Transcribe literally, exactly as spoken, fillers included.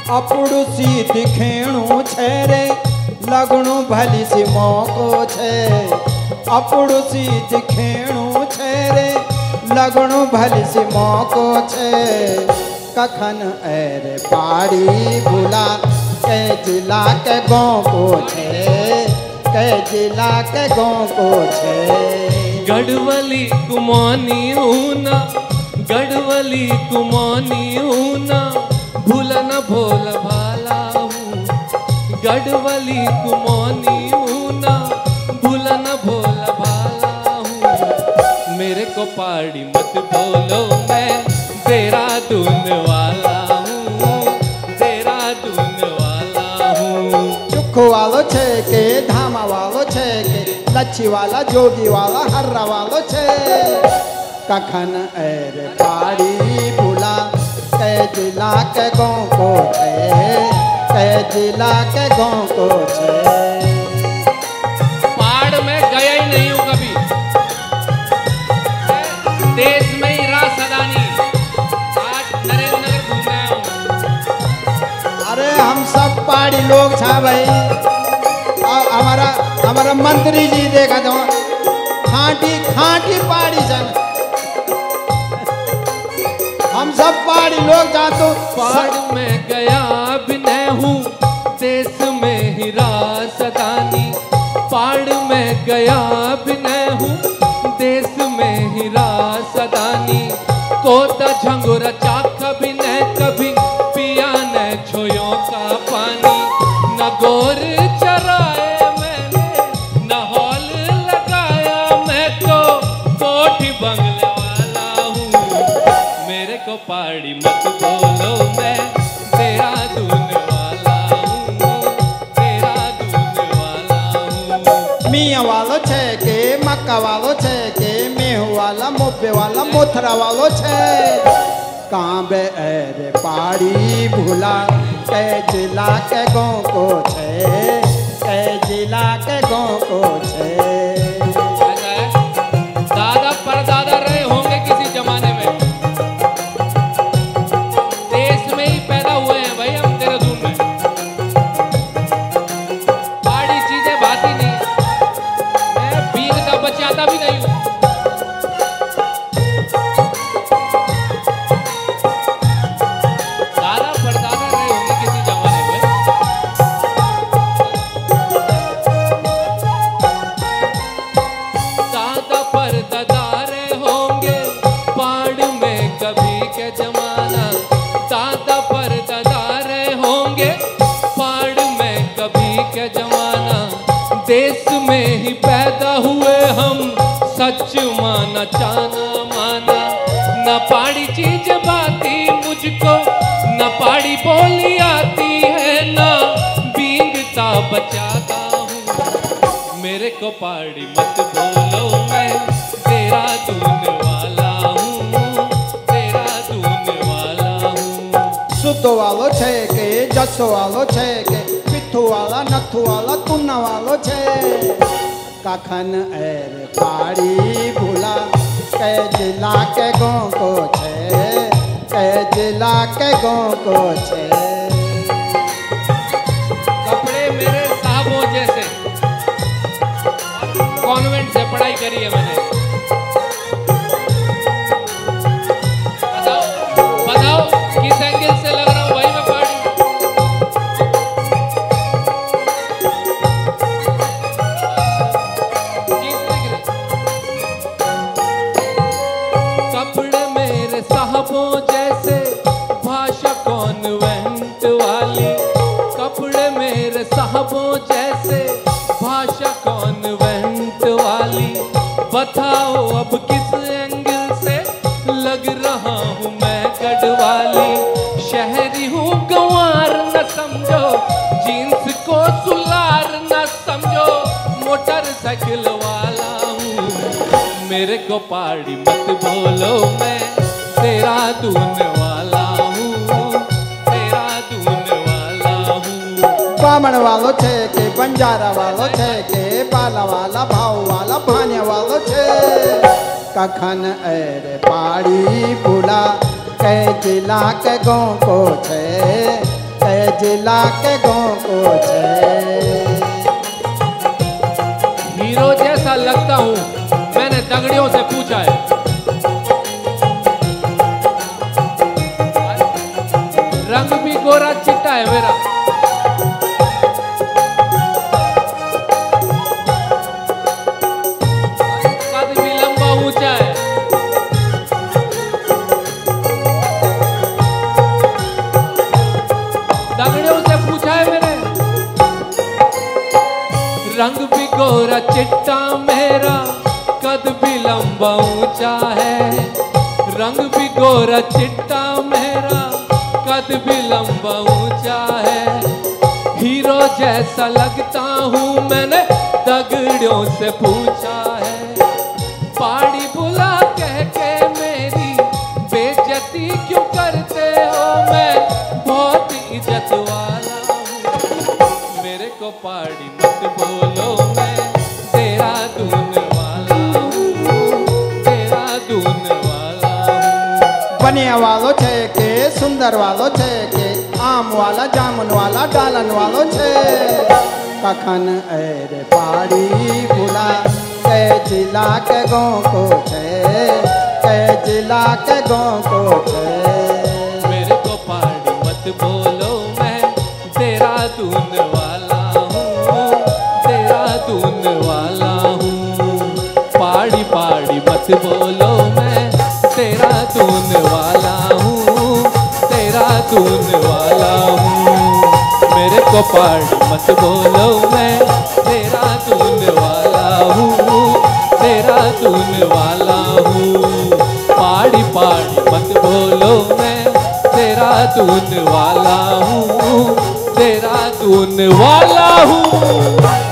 अपड़ू सी दिखेणु छे रे लगणु भली सी मौको छे अपड़ू सी दिखेणु छे रे लगणु भली सी मौको छे कखन एर पाड़ी भूला के जिला के गाँव को छे के जिला के गाँव को छे गढ़वली कुमानी ऊना गढ़वली कुमानी ऊना भूला न भोल भाला हूँ गढ़वली कुमानी ऊना भूला न भोल भाला हूँ मेरे को पहाड़ी मत बोलो मैं देहरादून वाला हूँ देहरादून वाला हूँ चुख वालो छे के धामा वालो छे के लच्छी वाला जोगी वाला हर्रा वालो छे कखन एर पाड़ी भूला के जिला के गाँव को छे के जिला के गाँव को छे पहाड़ में गया ही नहीं हूँ कभी देश में ही रहा सदानी आज नरेंद्र नगर घूम रहा हूँ अरे हम सब पहाड़ी लोग छा भाई हमारा हमारा मंत्री जी देखा तो खाटी खाटी पहाड़ी सन हम सब पहाड़ी लोग जातो पहाड़ में गया भी नहीं हूँ देश में ही राजधानी पहाड़ में गया भी नहीं हूँ देश में ही राजधानी कोता झंगोरा चाखा भी नहीं कभी पिया न छोयों का पानी न गोर चराए मैंने न हॉल लगाया मैं तो कोठी बंगले वाला हूँ मेरे को पहाड़ी मत बोलो मैं देहरादून वाला हूँ देहरादून वाला हूँ मियाँ वालो छे के मक्का वालो छे के मेहू वाला मोपे वाला मोथरा वालो छे कहाँ बे एर पहाड़ी भूला के जिला के गाँव को छे के जिला के गाँव को छे दादा परदादा रहे होंगे किसी जमाने में देश में ही पैदा हुए हैं भाई हम देहरादून में पहाड़ी चीजें भाती नहीं मैं भीगता बचाता भी नहीं हूँ दादा परदादा रहे होंगे किसी जमाने में दादा परदादा रहे होंगे पहाड़ में कभी के जमाना दादा परदादा रहे होंगे पहाड़ में कभी के जमाना देश में ही पैदा हुए हम सच माना चाना माना न पहाड़ी चीज बाती मुझको न पहाड़ी बोली आती है न बींगता बचाता हूँ मेरे को पहाड़ी मत बोलो मैं देहरादून वाला हूँ देहरादून वाला हूँ सुतो वालो छे के जसो वालो छे के पिट्ठू वाला नथु वाला तुन्ना वालो छे कखन एर पहाड़ी भूला के जिला के गाँव को छे के जिला के गाँव को छे कपड़े मेरे साहबों जैसे कॉन्वेंट से पढ़ाई करी है मैंने बताओ बताओ किस एंगल से लग रहा हूँ भाई मैं पहाड़ी कपड़े मेरे साहबों जैसे भाषा कॉन्वेंट वाली कपड़े मेरे साहबों जैसे भाषा कॉन्वेंट वाली बताओ अब किस एंगल से लग रहा हूँ मैं गढ़वाली शहरी हूँ गंवार न समझो जीन्स को सुलार न समझो मोटरसाइकिल वाला हूँ मेरे को पहाड़ी मत बोलो मैं देहरादून वाला हूँ देहरादून वाला हूँ बामण वालो छे के बंजारा वालो छे के बाला वाला भाव वाला भानिया वालो छे कखन एर पहाड़ी भूला के जिला के गाँव को छे के जिला के गाँव को छे। हीरो जैसा लगता हूँ, मैंने दगड़ियों से पूछा है। रंग भी गोरा चिट्टा है मेरा, कद भी लंबा ऊंचा है। दगड़ियों से पूछा है मैंने, रंग भी गोरा चिट्टा मेरा, कद भी लंबा ऊंचा है। रंग भी गोरा चिट्टा मेरा, कद भी लंबा ऊंचा है। हीरो जैसा लगता हूँ, मैंने दगड़ियों से पूछा है। पाड़ी बुला कह के मेरी बेइज्जती क्यों करते हो, मैं बहुत इज्जत वाला हूँ। मेरे को पाड़ी मत बोलो, मैं देहरादून वाला हूँ, देहरादून वाला हूँ। बनिया वालो छे के सुंदर वालो छे के, आम वाला जामुन वाला डालन वालो छे। कखन अरे पाड़ी बुला के जिला के गाँव को छे, के जिला के गाँव को छे। मेरे को पाड़ी मत बोलो, मैं देहरादून वाला हूँ, देहरादून वाला हूँ। पाड़ी पाड़ी मत बोलो, मैं देहरादून वाला हूँ, देहरादून वाला हूँ। मेरे को पाड़ी मत बोलो, मैं देहरादून वाला हूँ, देहरादून वाला हूँ। पाड़ी पाड़ी मत बोलो, मैं देहरादून वाला हूँ, देहरादून वाला हूँ।